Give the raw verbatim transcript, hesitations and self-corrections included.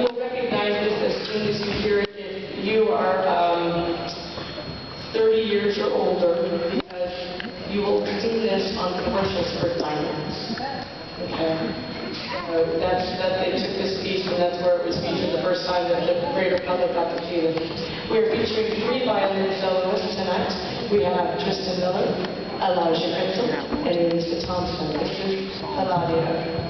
will recognize this as soon as you hear it if you are um, thirty years or older, because you will sing this on commercials for diamonds. Okay? So that's, that they took this piece and that's where it was featured the first time that the greater public got to see it. We're featuring three violin soloists tonight. We have Tristan Miller, Elijah Ritzel, and Lisa Thompson. This is Eladia.